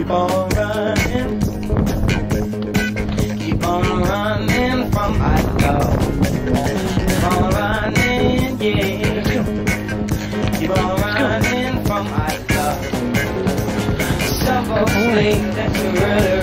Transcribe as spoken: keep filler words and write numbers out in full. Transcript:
Keep on running, keep on running from my love. Keep on running, yeah. Keep on running from my love. Some folks think that you really